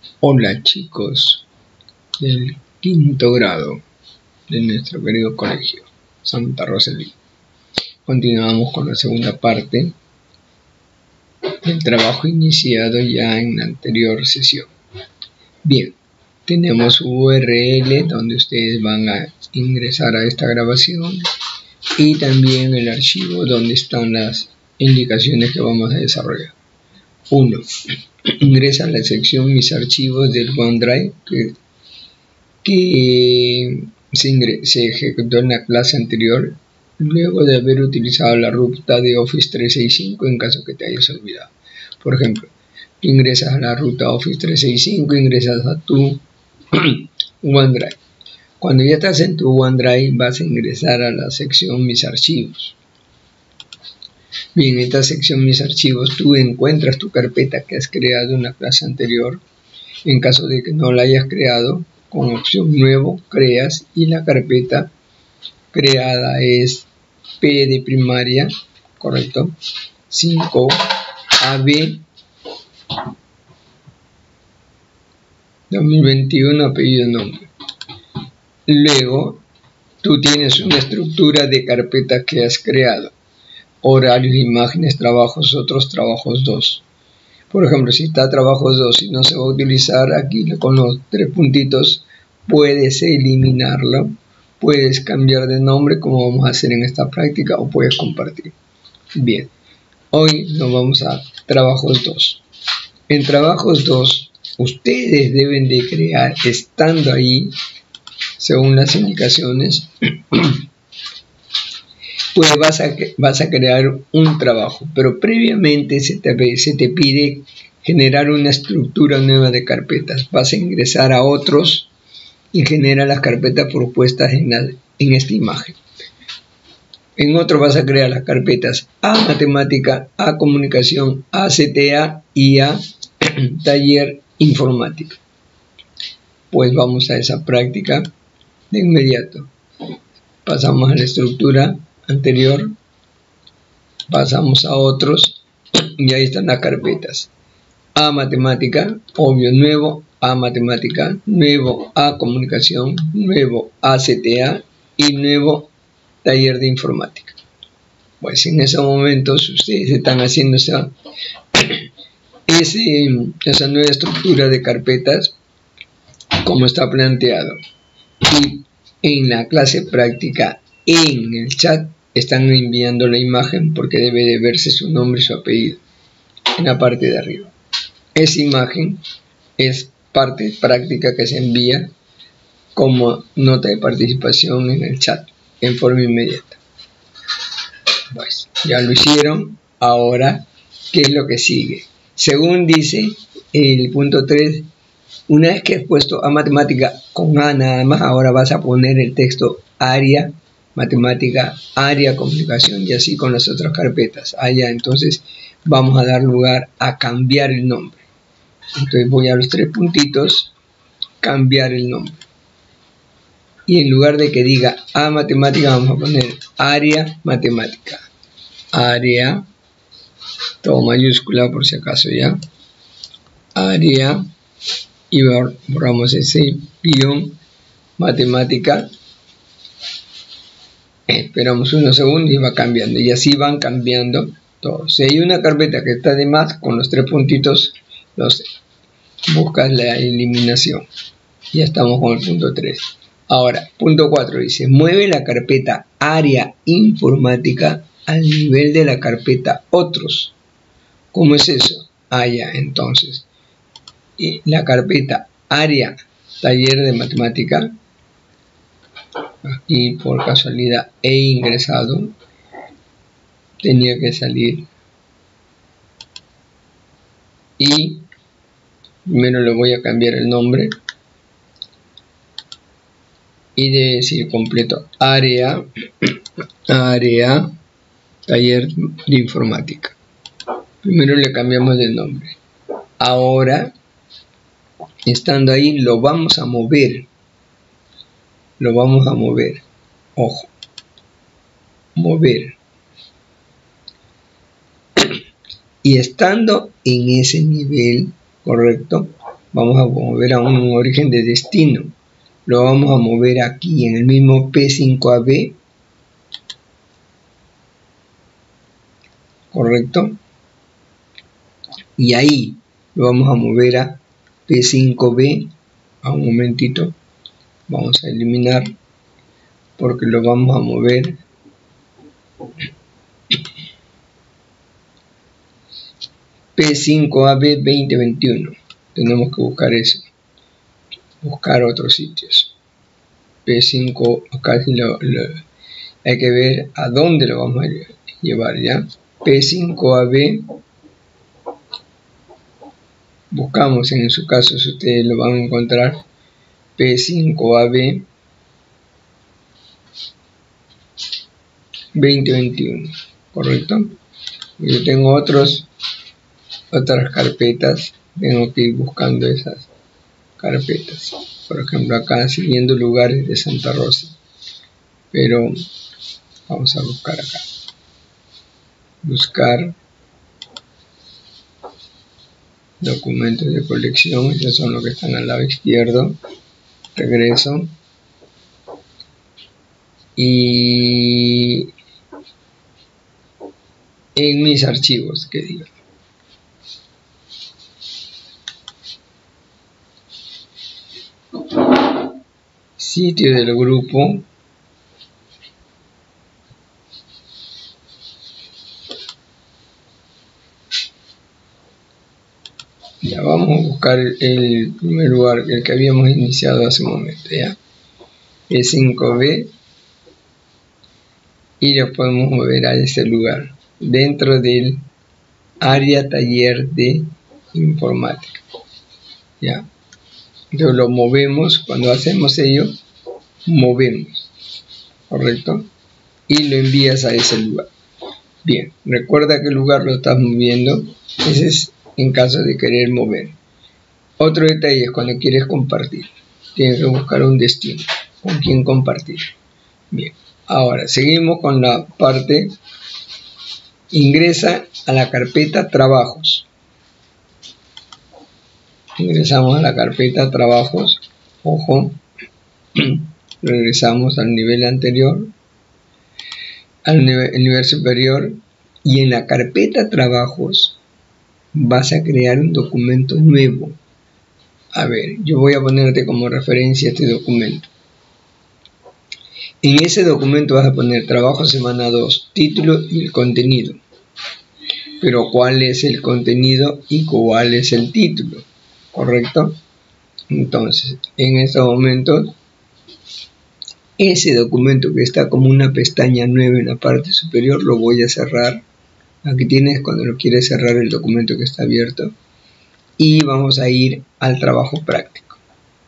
Hola chicos del quinto grado de nuestro querido colegio Santa Rosalía. Continuamos con la segunda parte del trabajo iniciado ya en la anterior sesión. Bien, tenemos URL donde ustedes van a ingresar a esta grabación y también el archivo donde están las indicaciones que vamos a desarrollar. 1. Ingresa a la sección Mis archivos del OneDrive que se ejecutó en la clase anterior luego de haber utilizado la ruta de Office 365 en caso que te hayas olvidado. Por ejemplo, tú ingresas a la ruta Office 365, ingresas a tu OneDrive. Cuando ya estás en tu OneDrive vas a ingresar a la sección Mis archivos. Bien, en esta sección Mis archivos tú encuentras tu carpeta que has creado en la clase anterior. En caso de que no la hayas creado, con opción nuevo creas y la carpeta creada es P de primaria, correcto, 5 AB 2021 apellido nombre. Luego tú tienes una estructura de carpeta que has creado: horarios, imágenes, trabajos, otros, trabajos 2. Por ejemplo, si está trabajos 2 y no se va a utilizar, aquí con los 3 puntitos puedes eliminarlo, puedes cambiar de nombre como vamos a hacer en esta práctica, o puedes compartir. Bien, hoy nos vamos a trabajos 2. En trabajos 2 ustedes deben de crear, estando ahí según las indicaciones, pues vas a crear un trabajo, pero previamente se te pide generar una estructura nueva de carpetas. Vas a ingresar a otros y genera las carpetas propuestas en esta imagen. En otro vas a crear las carpetas A matemática, A comunicación, A CTA y A taller informática. Pues vamos a esa práctica de inmediato. Pasamos a la estructura anterior, pasamos a otros y ahí están las carpetas: A matemática, obvio, nuevo A matemática, nuevo A comunicación, nuevo A CTA y nuevo taller de informática. Pues en esos momentos ustedes están haciendo esa nueva estructura de carpetas como está planteado, y en la clase práctica en el chat están enviando la imagen porque debe de verse su nombre y su apellido en la parte de arriba. Esa imagen es parte práctica que se envía como nota de participación en el chat en forma inmediata. Pues ya lo hicieron. Ahora, ¿qué es lo que sigue? Según dice el punto 3, una vez que has puesto A matemática con A nada más, ahora vas a poner el texto área matemática, área comunicación, y así con las otras carpetas. Allá entonces vamos a dar lugar a cambiar el nombre. Entonces voy a los 3 puntitos, cambiar el nombre, y en lugar de que diga A matemática vamos a poner área matemática, área, todo mayúscula por si acaso, ya, área, y borramos ese guión, matemática. Esperamos unos segundos y va cambiando, y así van cambiando todos. Si hay una carpeta que está de más, con los 3 puntitos buscas la eliminación. Ya estamos con el punto 3. Ahora, punto 4 dice: mueve la carpeta área informática al nivel de la carpeta otros. ¿Cómo es eso? Ya, entonces la carpeta área taller de matemática, aquí por casualidad he ingresado, tenía que salir, y primero le voy a cambiar el nombre y de decir completo área taller de informática. Primero le cambiamos el nombre. Ahora, estando ahí, lo vamos a mover. Ojo, mover. Y estando en ese nivel, correcto, vamos a mover a un origen de destino. Lo vamos a mover aquí en el mismo P5AB, correcto, y ahí lo vamos a mover a P5B. A un momentito, vamos a eliminar porque lo vamos a mover P5AB 2021. Tenemos que buscar eso, buscar otros sitios. P5, acá sí hay que ver a dónde lo vamos a llevar, ya. P5AB, buscamos en su caso, si ustedes lo van a encontrar, P5AB 2021, correcto. Yo tengo otras carpetas, tengo que ir buscando esas carpetas. Por ejemplo, acá siguiendo lugares de Santa Rosa, pero vamos a buscar acá, buscar documentos de colección. Esos son los que están al lado izquierdo. Regreso y en mis archivos, que diga, sitio del grupo, ya vamos a buscar el primer lugar, el que habíamos iniciado hace un momento, ya, P5B, y lo podemos mover a ese lugar dentro del área taller de informática, ya. Entonces lo movemos, cuando hacemos ello, movemos, correcto, y lo envías a ese lugar. Bien, recuerda que el lugar lo estás moviendo, ese es en caso de querer mover. Otro detalle es cuando quieres compartir, tienes que buscar un destino con quien compartir. Bien, ahora seguimos con la parte, ingresa a la carpeta trabajos. Ingresamos a la carpeta trabajos, ojo, regresamos al nivel anterior, al nivel superior, y en la carpeta trabajos vas a crear un documento nuevo. A ver, yo voy a ponerte como referencia este documento. En ese documento vas a poner trabajo semana 2, título y el contenido. Pero ¿cuál es el contenido y cuál es el título? ¿Correcto? Entonces, en este momento, ese documento que está como una pestaña nueva en la parte superior, lo voy a cerrar. Aquí tienes cuando lo quieres cerrar el documento que está abierto. Y vamos a ir al trabajo práctico.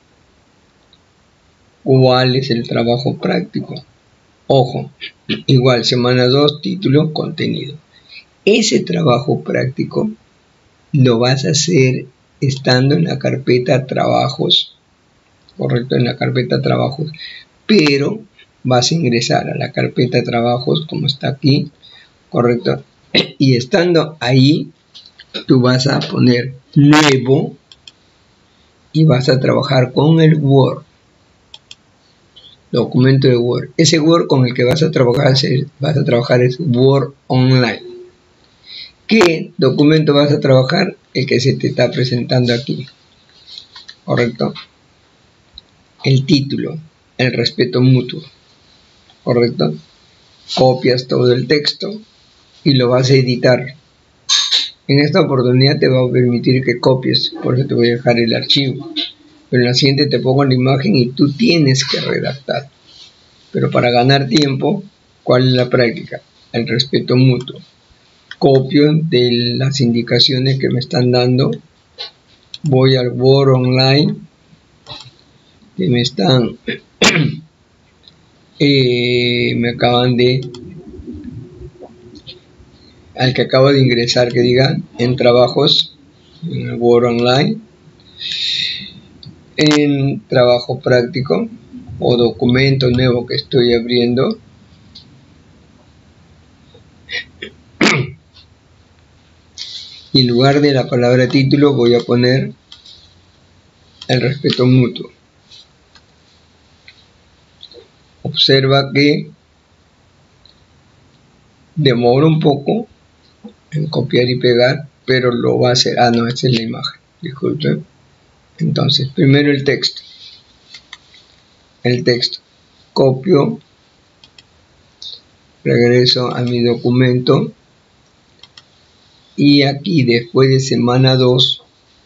¿Cuál es el trabajo práctico? Ojo, igual, semana 2, título, contenido. Ese trabajo práctico lo vas a hacer estando en la carpeta trabajos, correcto, en la carpeta trabajos, pero vas a ingresar a la carpeta trabajos como está aquí, correcto, y estando ahí tú vas a poner nuevo y vas a trabajar con el Word, documento de Word. Ese Word con el que vas a trabajar es Word Online. ¿Qué documento vas a trabajar? El que se te está presentando aquí, correcto, el título, el respeto mutuo, correcto. Copias todo el texto y lo vas a editar. En esta oportunidad te va a permitir que copies, por eso te voy a dejar el archivo, pero en la siguiente te pongo la imagen y tú tienes que redactar. Pero para ganar tiempo, ¿cuál es la práctica? El respeto mutuo. Copio de las indicaciones que me están dando, voy al Word Online que me están me acaban de, al que acabo de ingresar, que diga en trabajos, en el Word Online, en trabajo práctico o documento nuevo que estoy abriendo, y en lugar de la palabra título voy a poner el respeto mutuo. Observa que demora un poco en copiar y pegar, pero lo va a hacer. Ah, no, esta es la imagen, disculpen. Entonces, primero el texto. Copio, regreso a mi documento y aquí después de semana 2,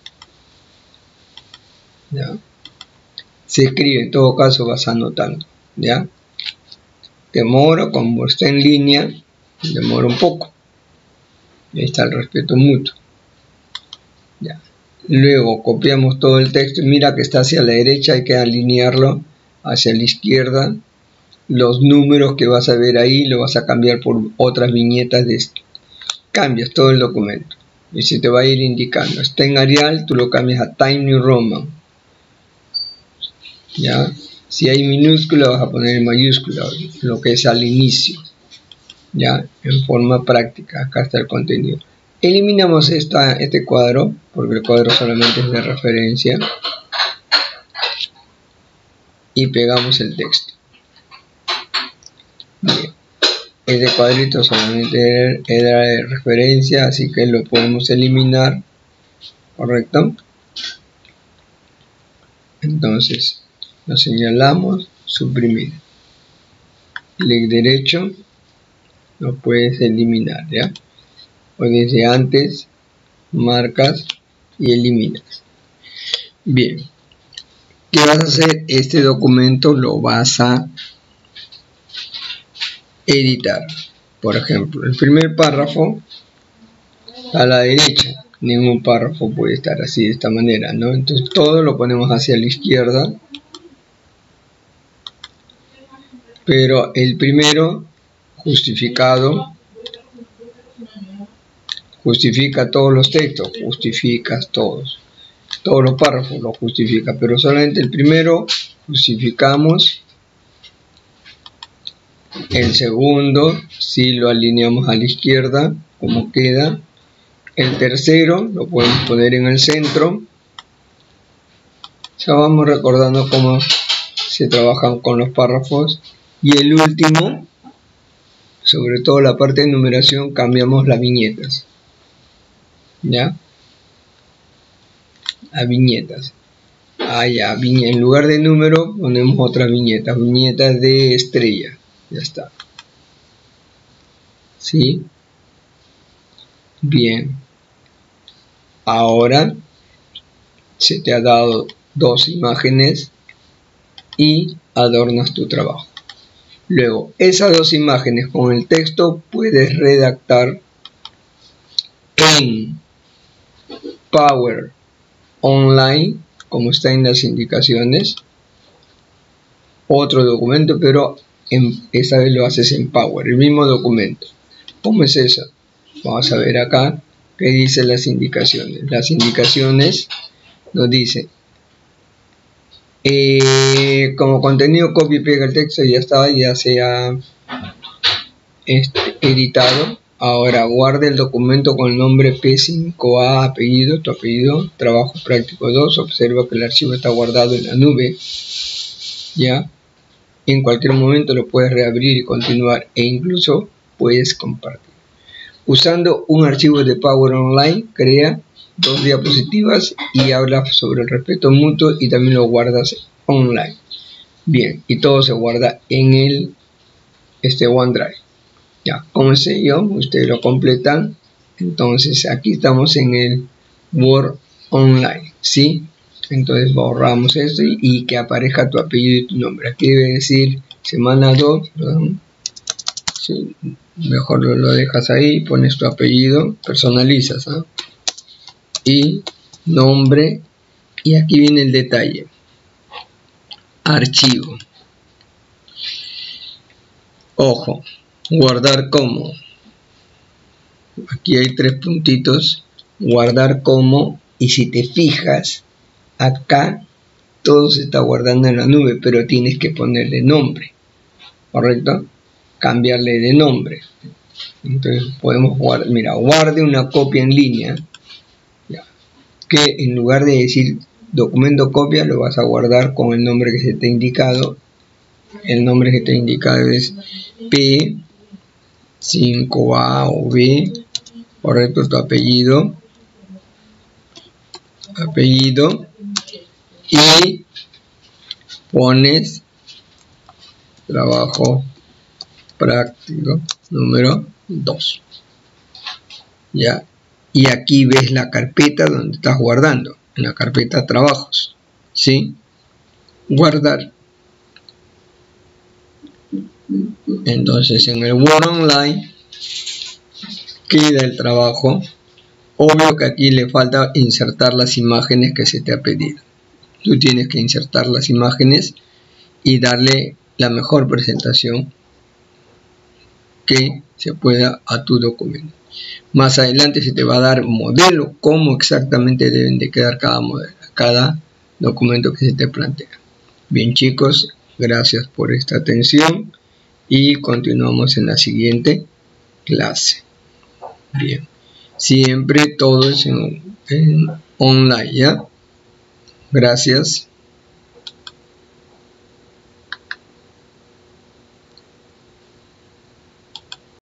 ¿ya? Se escribe, en todo caso vas anotando, ¿ya? Demora, como está en línea, demora un poco. Ahí está el respeto mutuo, ¿ya? Luego copiamos todo el texto, mira que está hacia la derecha, hay que alinearlo hacia la izquierda. Los números que vas a ver ahí lo vas a cambiar por otras viñetas de esto. Cambias todo el documento y se te va a ir indicando. Está en Arial, tú lo cambias a Times New Roman, ¿ya? Si hay minúscula vas a poner en mayúscula, lo que es al inicio, ¿ya? En forma práctica. Acá está el contenido. Eliminamos este cuadro porque el cuadro solamente es de referencia y pegamos el texto. Bien. Este cuadrito solamente era de referencia, así que lo podemos eliminar, ¿correcto? Entonces lo señalamos, suprimir, clic derecho, lo puedes eliminar, ¿ya? O desde antes marcas y eliminas. Bien, ¿qué vas a hacer? Este documento lo vas a editar. Por ejemplo, el primer párrafo a la derecha, ningún párrafo puede estar así de esta manera, ¿no? Entonces todo lo ponemos hacia la izquierda, pero el primero justificado, justifica todos los textos, justificas todos los párrafos los justifica, pero solamente el primero justificamos. El segundo si lo alineamos a la izquierda, como queda. El tercero lo podemos poner en el centro. Ya vamos recordando cómo se trabajan con los párrafos. Y el último, sobre todo la parte de numeración, cambiamos las viñetas, ¿ya? A viñetas. Ya, en lugar de número ponemos otras viñetas, viñetas de estrella. Ya está. ¿Sí? Bien. Ahora se te ha dado dos imágenes y adornas tu trabajo. Luego, esas dos imágenes con el texto puedes redactar en Power Online, como está en las indicaciones, otro documento, pero esta vez lo haces en Power, el mismo documento. ¿Cómo es eso? Vamos a ver acá que dice las indicaciones. Las indicaciones nos dice como contenido, copia y pega el texto, ya está, ya se ha editado. Ahora guarda el documento con el nombre P5A, apellido, tu apellido, trabajo práctico 2. Observa que el archivo está guardado en la nube, ya. En cualquier momento lo puedes reabrir y continuar, e incluso puedes compartir. Usando un archivo de Power Online, crea 2 diapositivas y habla sobre el respeto mutuo y también lo guardas online. Bien, y todo se guarda en el OneDrive. Ya, como sé yo, ustedes lo completan. Entonces aquí estamos en el Word Online, ¿sí? Entonces borramos esto y que aparezca tu apellido y tu nombre. Aquí debe decir semana 2, perdón. Sí, mejor lo dejas ahí, pones tu apellido, personalizas, ¿eh? Y nombre, y aquí viene el detalle. Archivo. Ojo, guardar como. Aquí hay 3 puntitos, guardar como, y si te fijas, acá todo se está guardando en la nube, pero tienes que ponerle nombre, ¿correcto? Cambiarle de nombre. Entonces podemos guardar, mira, guarde una copia en línea, ya, que en lugar de decir documento copia lo vas a guardar con el nombre que se te ha indicado. El nombre que te ha indicado es P5A o B, correcto, tu apellido, y pones trabajo práctico número 2. Ya, y aquí ves la carpeta donde estás guardando, en la carpeta trabajos, ¿sí? Guardar. Entonces en el Word Online queda el trabajo. Obvio que aquí le falta insertar las imágenes que se te ha pedido. Tú tienes que insertar las imágenes y darle la mejor presentación que se pueda a tu documento. Más adelante se te va a dar modelo, cómo exactamente deben de quedar cada modelo, cada documento que se te plantea. Bien chicos, gracias por esta atención y continuamos en la siguiente clase. Bien, siempre todo es en online, ¿ya? Gracias.